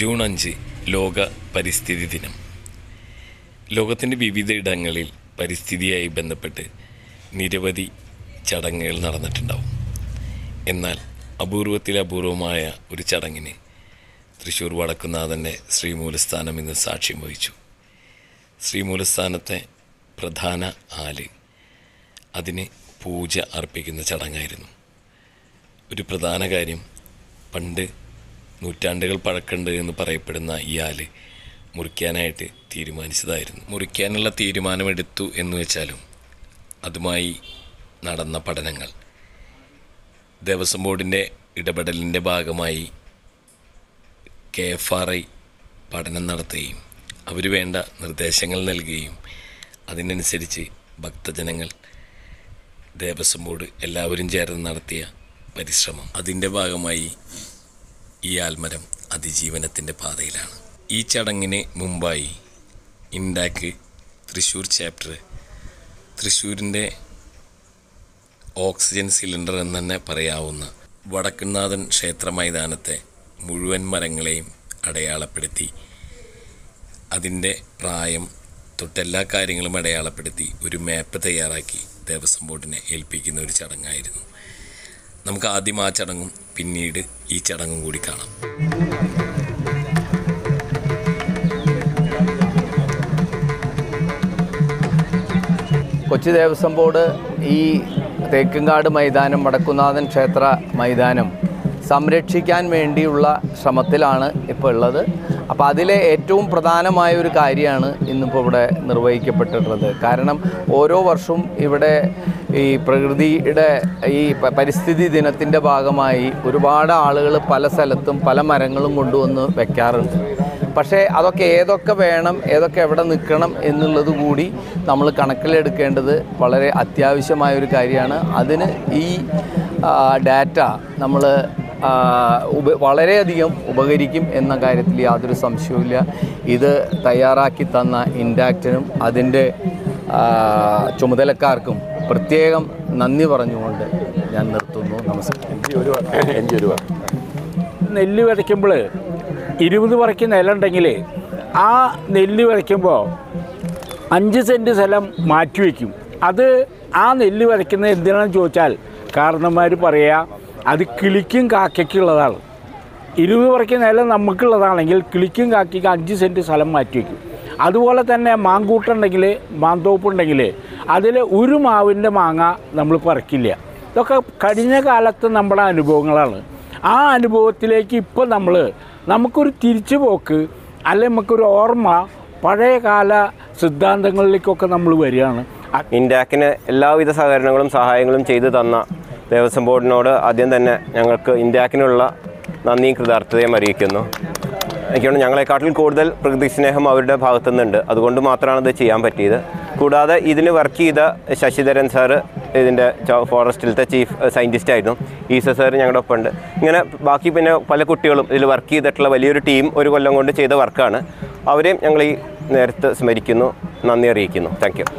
June 5 ലോക പരിസ്ഥിതി ദിനം. ലോകത്തിൻ്റെ വിവിധ ഇടങ്ങളിൽ പരിസ്ഥിതിയായി ബന്ധപ്പെട്ട് നിരവധി ചടങ്ങുകൾ നടന്നിട്ടുണ്ടാവും. എന്നാൽ അപൂർവമായ ഒരു ചടങ്ങിന് തൃശ്ശൂർ വടക്കുന്നാഥൻ്റെ ശ്രീമൂലസ്ഥാനം ഇന്ന് സാക്ഷ്യം വഹിച്ചു. ശ്രീമൂലസ്ഥാനത്തെ പ്രധാന ആല് അതിന് പൂജ അർപ്പിക്കുന്ന ചടങ്ങായിരുന്നു. ഒരു പ്രധാന കാര്യം, പണ്ട് നൂറ്റാണ്ടുകൾ പഴക്കമുണ്ട് എന്ന് പറയപ്പെടുന്ന ഈ ആല് മുറിക്കാനായിട്ട് തീരുമാനിച്ചതായിരുന്നു. മുറിക്കാനുള്ള തീരുമാനമെടുത്തു എന്ന് വെച്ചാലും അതുമായി നടന്ന പഠനങ്ങൾ ദേവസ്വം ബോർഡിൻ്റെ ഇടപെടലിൻ്റെ ഭാഗമായി KFRI പഠനം നടത്തുകയും അവർ വേണ്ട നിർദ്ദേശങ്ങൾ നൽകുകയും അതിനനുസരിച്ച് ഭക്തജനങ്ങൾ, ദേവസ്വം ബോർഡ് എല്ലാവരും ചേർന്ന് നടത്തിയ പരിശ്രമം, അതിൻ്റെ ഭാഗമായി ഈ ആൽമരം അതിജീവനത്തിൻ്റെ പാതയിലാണ്. ഈ ചടങ്ങിന് മുമ്പായി ഇൻഡാക്ക് തൃശ്ശൂർ ചാപ്റ്റർ തൃശ്ശൂരിൻ്റെ ഓക്സിജൻ സിലിണ്ടർ എന്ന് തന്നെ പറയാവുന്ന വടക്കുന്നാഥൻ ക്ഷേത്ര മൈതാനത്തെ മുഴുവൻ മരങ്ങളെയും അടയാളപ്പെടുത്തി അതിൻ്റെ പ്രായം തൊട്ടെല്ലാ കാര്യങ്ങളും അടയാളപ്പെടുത്തി ഒരു മാപ്പ് തയ്യാറാക്കി ദേവസ്വം ബോർഡിനെ ഏൽപ്പിക്കുന്ന ഒരു ചടങ്ങായിരുന്നു. നമുക്ക് ആദ്യം ആ ചടങ്ങും പിന്നീട് ഈ ചടങ്ങും കൂടി കാണാം. കൊച്ചി ദേവസ്വം ബോർഡ് ഈ തേക്കുംകാട് മൈതാനം, വടക്കുന്നാഥൻ ക്ഷേത്ര മൈതാനം സംരക്ഷിക്കാൻ വേണ്ടിയുള്ള ശ്രമത്തിലാണ് ഇപ്പോൾ ഉള്ളത്. അപ്പോൾ അതിലെ ഏറ്റവും പ്രധാനമായ ഒരു കാര്യമാണ് ഇന്നിപ്പോൾ ഇവിടെ നിർവഹിക്കപ്പെട്ടിട്ടുള്ളത്. കാരണം ഓരോ വർഷവും ഇവിടെ ഈ പ്രകൃതിയുടെ ഈ പരിസ്ഥിതി ദിനത്തിൻ്റെ ഭാഗമായി ഒരുപാട് ആളുകൾ പല സ്ഥലത്തും പല മരങ്ങളും കൊണ്ടുവന്ന് വെക്കാറുണ്ട്. പക്ഷേ അതൊക്കെ ഏതൊക്കെ വേണം, ഏതൊക്കെ എവിടെ നിൽക്കണം എന്നുള്ളത് കൂടി നമ്മൾ കണക്കിലെടുക്കേണ്ടത് വളരെ അത്യാവശ്യമായൊരു കാര്യമാണ്. അതിന് ഈ ഡാറ്റ നമ്മൾ വളരെയധികം ഉപകരിക്കും എന്ന കാര്യത്തിൽ യാതൊരു സംശയവുമില്ല. ഇത് തയ്യാറാക്കി തന്ന ഇൻഡാക്റ്റിനും അതിൻ്റെ ചുമതലക്കാർക്കും പ്രത്യേകം നന്ദി പറഞ്ഞുകൊണ്ട് ഞാൻ നിർത്തുന്നു. നമസ്കാരം. നെല്ല് വിതയ്ക്കുമ്പോൾ 20 പറയ്ക്ക് നിലമുണ്ടെങ്കിൽ ആ നെല്ല് വിതയ്ക്കുമ്പോൾ 5 സെൻറ്റ് സ്ഥലം മാറ്റിവെക്കും. അത് ആ നെല്ല് വിതയ്ക്കുന്നത് എന്തിനാണെന്ന് ചോദിച്ചാൽ കാരണന്മാർ പറയുക, അത് കിളിക്കും കാക്കയ്ക്കുള്ളതാണ്. 20 പറയ്ക്ക് നിലം നമുക്കുള്ളതാണെങ്കിൽ കിളിക്കും കാക്കയ്ക്ക് 5 സെൻറ്റ് സ്ഥലം മാറ്റിവെക്കും. അതുപോലെ തന്നെ മാങ്കൂട്ടുണ്ടെങ്കിൽ, മാന്തോപ്പുണ്ടെങ്കിൽ അതിൽ ഒരു മാവിൻ്റെ മാങ്ങ നമ്മൾ പറിക്കില്ല. ഇതൊക്കെ കഴിഞ്ഞ കാലത്ത് നമ്മുടെ അനുഭവങ്ങളാണ്. ആ അനുഭവത്തിലേക്ക് ഇപ്പോൾ നമുക്കൊരു തിരിച്ചുപോക്ക്, അല്ലെങ്കിൽ നമുക്കൊരു ഓർമ്മ, പഴയകാല സിദ്ധാന്തങ്ങളിലേക്കൊക്കെ നമ്മൾ വരികയാണ്. ഇൻഡാക്കിന് എല്ലാവിധ സഹകരണങ്ങളും സഹായങ്ങളും ചെയ്തു തന്ന ദേവസ്വം ബോർഡിനോട് ആദ്യം തന്നെ ഞങ്ങൾക്ക് ഇൻഡാക്കിനുള്ള നന്ദിയും കൃതാർത്ഥതയും അറിയിക്കുന്നു. എനിക്കാണ് ഞങ്ങളെക്കാട്ടിൽ കൂടുതൽ പ്രകൃതി സ്നേഹം അവരുടെ ഭാഗത്തു നിന്നുണ്ട്. അതുകൊണ്ട് മാത്രമാണ് ഇത് ചെയ്യാൻ പറ്റിയത്. കൂടാതെ ഇതിന് വർക്ക് ചെയ്ത ശശിധരൻ സാറ് ഇതിൻ്റെ ഫോറസ്റ്റിലത്തെ ചീഫ് സയൻറ്റിസ്റ്റ് ആയിരുന്നു. ഈസ സാറ് ഞങ്ങളുടെ ഒപ്പം ഉണ്ട്. ഇങ്ങനെ ബാക്കി പിന്നെ പല കുട്ടികളും ഇതിൽ വർക്ക് ചെയ്തിട്ടുള്ള വലിയൊരു ടീം ഒരു കൊല്ലം കൊണ്ട് ചെയ്ത വർക്കാണ്. അവരെയും ഞങ്ങൾ ഈ നേരത്തെ സ്മരിക്കുന്നു, നന്ദി അറിയിക്കുന്നു. Thank you.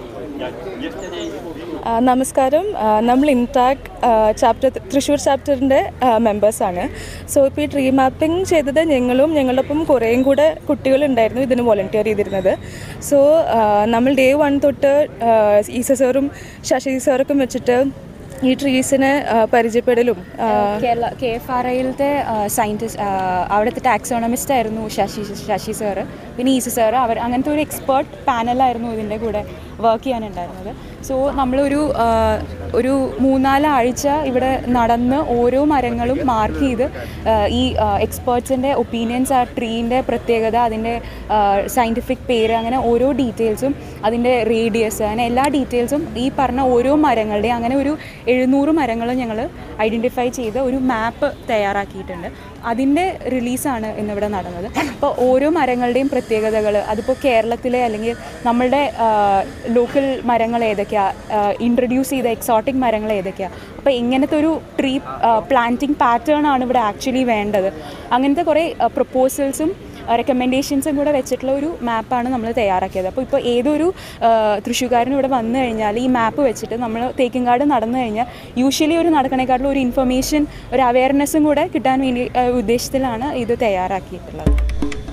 നമസ്കാരം. നമ്മൾ ഇൻടാക്ക് ചാപ്റ്റർ തൃശ്ശൂർ ചാപ്റ്ററിൻ്റെ മെമ്പേഴ്സാണ്. സോ ഇപ്പോൾ ഈ ട്രീ മാപ്പിംഗ് ചെയ്തത് ഞങ്ങളോടൊപ്പം കുറേയും കൂടെ കുട്ടികളുണ്ടായിരുന്നു ഇതിന് വോളണ്ടിയർ ചെയ്തിരുന്നത്. സോ നമ്മൾ ഡേ 1 തൊട്ട് ഈസ സാറും ശശി സാറൊക്കെ വെച്ചിട്ട് ഈ ട്രീസിനെ പരിചയപ്പെടലും KFRIയിലത്തെ സയൻറ്റിസ്റ്റ്, അവിടുത്തെ ടാക്സോണമിസ്റ്റ് ആയിരുന്നു ശശി സാറ്. പിന്നെ ഈസ സാറ്, അങ്ങനത്തെ ഒരു എക്സ്പേർട്ട് പാനലായിരുന്നു ഇതിൻ്റെ കൂടെ വർക്ക് ചെയ്യാനുണ്ടായിരുന്നത്. സോ നമ്മളൊരു 3-4 ആഴ്ച ഇവിടെ നടന്ന് ഓരോ മരങ്ങളും മാർക്ക് ചെയ്ത് ഈ എക്സ്പേർട്സിൻ്റെ ഒപ്പീനിയൻസ്, ആ ട്രീൻ്റെ പ്രത്യേകത, അതിൻ്റെ സയൻറ്റിഫിക് പേര്, അങ്ങനെ ഓരോ ഡീറ്റെയിൽസും, അതിൻ്റെ റേഡിയസ്, അങ്ങനെ എല്ലാ ഡീറ്റെയിൽസും ഈ പറഞ്ഞ ഓരോ മരങ്ങളുടെയും, അങ്ങനെ ഒരു 700 മരങ്ങൾ ഞങ്ങൾ ഐഡൻറ്റിഫൈ ചെയ്ത് ഒരു മാപ്പ് തയ്യാറാക്കിയിട്ടുണ്ട്. അതിൻ്റെ റിലീസാണ് ഇന്നിവിടെ നടന്നത്. അപ്പോൾ ഓരോ മരങ്ങളുടെയും പ്രത്യേകതകൾ, അതിപ്പോൾ കേരളത്തിലെ അല്ലെങ്കിൽ നമ്മളുടെ ലോക്കൽ മരങ്ങൾ ഏതൊക്കെയാണ്, ഇൻട്രൊഡ്യൂസ് ചെയ്ത എക്സോട്ടിക് മരങ്ങൾ ഏതൊക്കെയാണ്, അപ്പോൾ ഇങ്ങനത്തെ ഒരു ട്രീ പ്ലാന്റിംഗ് പാറ്റേൺ ആണ് ഇവിടെ ആക്ച്വലി വേണ്ടത്. അങ്ങനത്തെ കുറേ പ്രപ്പോസൽസും റെക്കമെൻഡേഷൻസും കൂടെ വെച്ചിട്ടുള്ള ഒരു മാപ്പാണ് നമ്മൾ തയ്യാറാക്കിയത്. അപ്പോൾ ഇപ്പോൾ ഏതൊരു തൃശ്ശൂർക്കാരനും ഇവിടെ വന്നു കഴിഞ്ഞാൽ ഈ മാപ്പ് വെച്ചിട്ട് നമ്മൾ തേക്കിൻകാട് നടന്നു കഴിഞ്ഞാൽ യൂഷ്വലി ഒരു നടക്കണേക്കാട്ടിലും ഒരു ഇൻഫർമേഷൻ, ഒരു അവയർനെസ്സും കൂടെ കിട്ടാൻ വേണ്ടി ഉദ്ദേശത്തിലാണ് ഇത് തയ്യാറാക്കിയിട്ടുള്ളത്.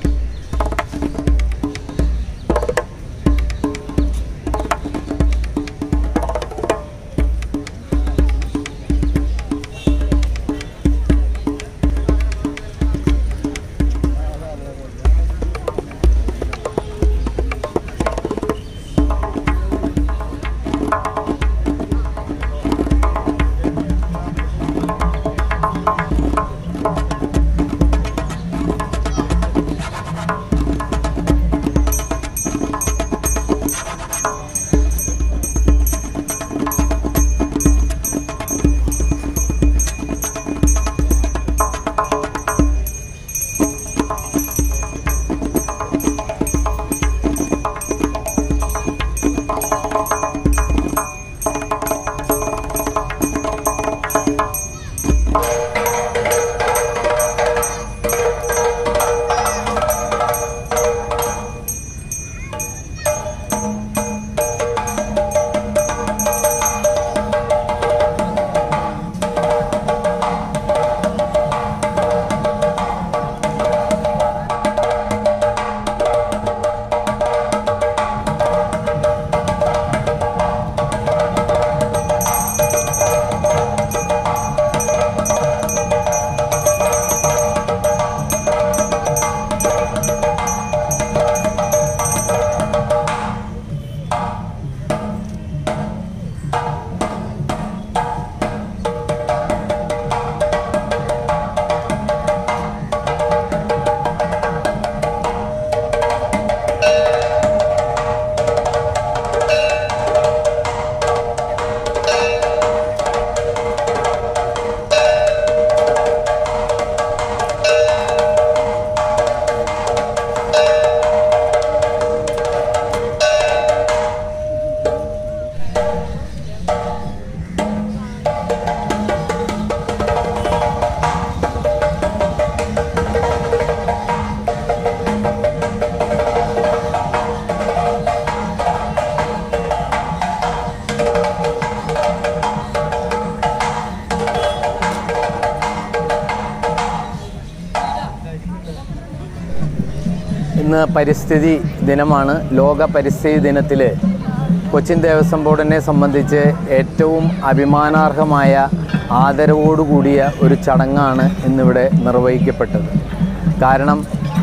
ഇന്ന് പരിസ്ഥിതി ദിനമാണ്. ലോക പരിസ്ഥിതി ദിനത്തിൽ കൊച്ചിൻ ദേവസ്വം ബോർഡിനെ സംബന്ധിച്ച് ഏറ്റവും അഭിമാനാർഹമായ ആദരവോടുകൂടിയ ഒരു ചടങ്ങാണ് ഇന്നിവിടെ നിർവഹിക്കപ്പെട്ടത്. കാരണം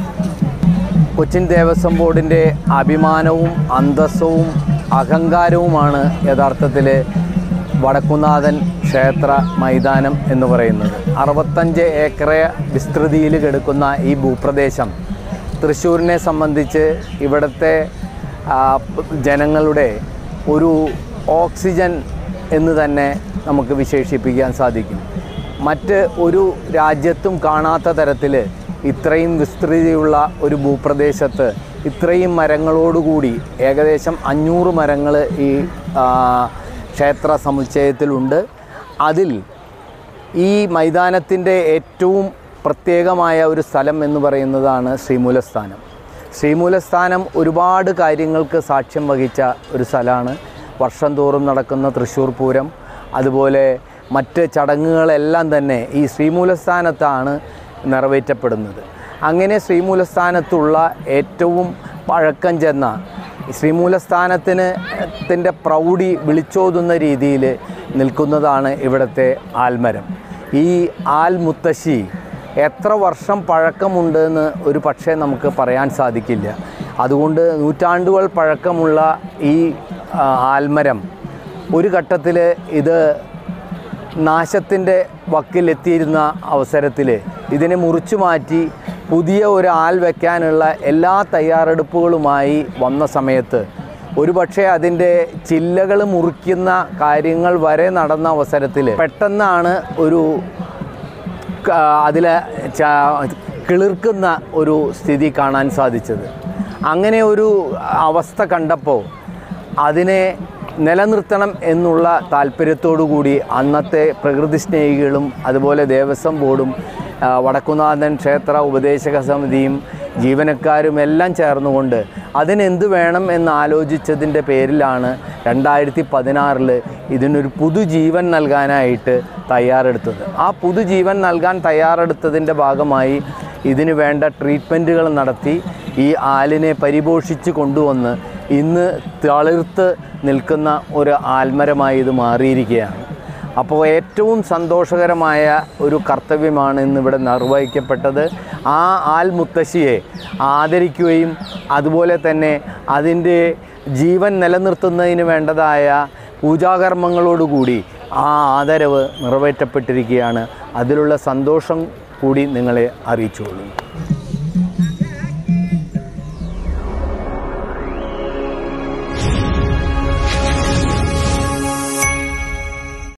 കൊച്ചിൻ ദേവസ്വം ബോർഡിൻ്റെ അഭിമാനവും അന്തസ്സവും അഹങ്കാരവുമാണ് യഥാർത്ഥത്തിൽ വടക്കുന്നാഥൻ ക്ഷേത്ര മൈതാനം എന്ന് പറയുന്നത്. 65 ഏക്കർ വിസ്തൃതിയിൽ കിടക്കുന്ന ഈ ഭൂപ്രദേശം തൃശ്ശൂരിനെ സംബന്ധിച്ച് ഇവിടുത്തെ ജനങ്ങളുടെ ഒരു ഓക്സിജൻ എന്ന് തന്നെ നമുക്ക് വിശേഷിപ്പിക്കാൻ സാധിക്കും. മറ്റ് ഒരു രാജ്യത്തും കാണാത്ത തരത്തിൽ ഇത്രയും വിസ്തൃതിയുള്ള ഒരു ഭൂപ്രദേശത്ത് ഇത്രയും മരങ്ങളോടുകൂടി ഏകദേശം 500 മരങ്ങൾ ഈ ക്ഷേത്ര സമുച്ചയത്തിലുണ്ട്. അതിൽ ഈ മൈതാനത്തിൻ്റെ ഏറ്റവും പ്രത്യേകമായ ഒരു സ്ഥലം എന്ന് പറയുന്നതാണ് ശ്രീമൂലസ്ഥാനം. ശ്രീമൂലസ്ഥാനം ഒരുപാട് കാര്യങ്ങൾക്ക് സാക്ഷ്യം വഹിച്ച ഒരു സ്ഥലമാണ്. വർഷം തോറും നടക്കുന്ന തൃശ്ശൂർ പൂരം, അതുപോലെ മറ്റ് ചടങ്ങുകളെല്ലാം തന്നെ ഈ ശ്രീമൂലസ്ഥാനത്താണ് നിറവേറ്റപ്പെടുന്നത്. അങ്ങനെ ശ്രീമൂലസ്ഥാനത്തുള്ള ഏറ്റവും പഴക്കം ചെന്ന ശ്രീമൂലസ്ഥാനത്തിൻ്റെ പ്രൗഢി വിളിച്ചോതുന്ന രീതിയിൽ നിൽക്കുന്നതാണ് ഇവിടുത്തെ ആൽമരം. ഈ ആൽമുത്തശ്ശി എത്ര വർഷം പഴക്കമുണ്ടെന്ന് ഒരു പക്ഷേ നമുക്ക് പറയാൻ സാധിക്കില്ല. അതുകൊണ്ട് നൂറ്റാണ്ടുകൾ പഴക്കമുള്ള ഈ ആൽമരം ഒരു ഘട്ടത്തിൽ ഇത് നാശത്തിൻ്റെ വക്കിലെത്തിയിരുന്ന അവസരത്തിൽ ഇതിനെ മുറിച്ചു മാറ്റി പുതിയ ഒരു ആൽ വയ്ക്കാനുള്ള എല്ലാ തയ്യാറെടുപ്പുകളുമായി വന്ന സമയത്ത് ഒരുപക്ഷെ അതിൻ്റെ ചില്ലകൾ മുറിക്കുന്ന കാര്യങ്ങൾ വരെ നടന്ന അവസരത്തിൽ പെട്ടെന്നാണ് ഒരു അതിൽ കിളിർക്കുന്ന ഒരു സ്ഥിതി കാണാൻ സാധിച്ചത്. അങ്ങനെ ഒരു അവസ്ഥ കണ്ടപ്പോൾ അതിനെ നിലനിർത്തണം എന്നുള്ള താല്പര്യത്തോടു കൂടി അന്നത്തെ പ്രകൃതി സ്നേഹികളും അതുപോലെ ദേവസ്വം ബോർഡും വടക്കുന്നാഥൻ ക്ഷേത്ര ഉപദേശക സമിതിയും ജീവനക്കാരും എല്ലാം ചേർന്നുകൊണ്ട് അതിനെന്ത് വേണം എന്നാലോചിച്ചതിൻ്റെ പേരിലാണ് 2016 ഇതിനൊരു പുതുജീവൻ നൽകാനായിട്ട് തയ്യാറെടുത്തത്. ആ പുതുജീവൻ നൽകാൻ തയ്യാറെടുത്തതിൻ്റെ ഭാഗമായി ഇതിന് വേണ്ട ട്രീറ്റ്മെൻറ്റുകൾ നടത്തി ഈ ആലിനെ പരിപോഷിച്ച് കൊണ്ടുവന്ന് ഇന്ന് തളിർത്ത് നിൽക്കുന്ന ഒരു ആൽമരമായി ഇത് മാറിയിരിക്കുകയാണ്. അപ്പോൾ ഏറ്റവും സന്തോഷകരമായ ഒരു കർത്തവ്യമാണ് ഇന്നിവിടെ നിർവഹിക്കപ്പെട്ടത്. ആ ആൽമുത്തശ്ശിയെ ആദരിക്കുകയും അതുപോലെ തന്നെ അതിൻ്റെ ജീവൻ നിലനിർത്തുന്നതിന് വേണ്ടതായ പൂജാകർമ്മങ്ങളോടുകൂടി ആ ആദരവ് നിറവേറ്റപ്പെട്ടിരിക്കുകയാണ്. അതിലുള്ള സന്തോഷം കൂടി നിങ്ങളെ അറിയിച്ചുകൊള്ളുന്നു.